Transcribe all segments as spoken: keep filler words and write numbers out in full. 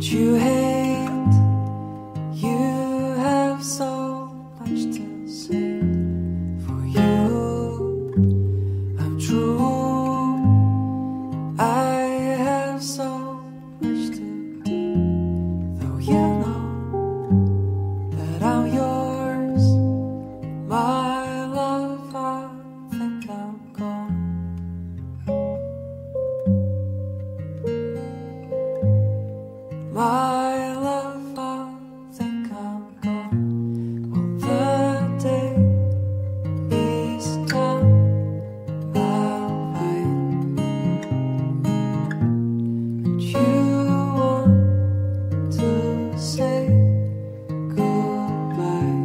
you hate. You have so much to say. For you, I'm true. I have so much to do. Though you know that I'm yours, my love, I think I'm gone. My love, I think I'm gone. Well, that day is done, I'll find. And you want to say goodbye,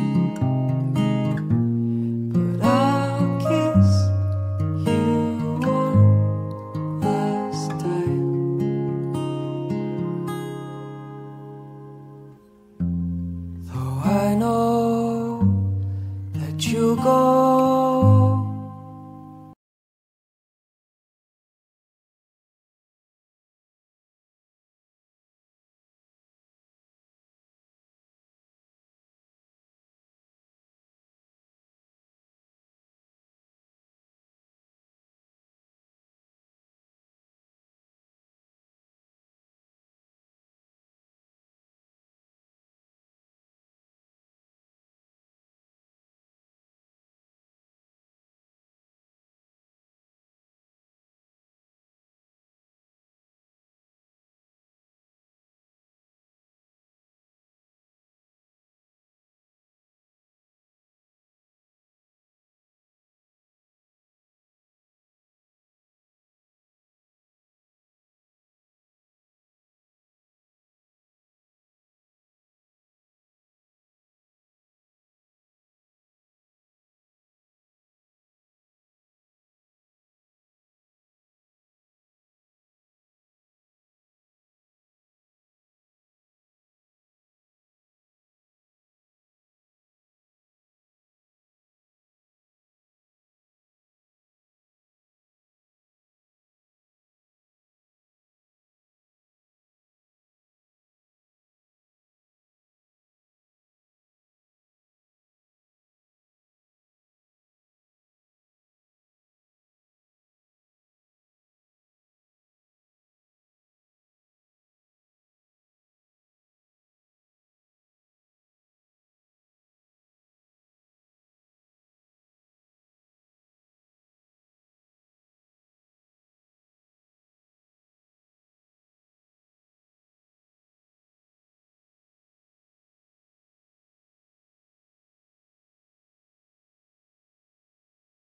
but I'll kiss you one last time. Though I know that you go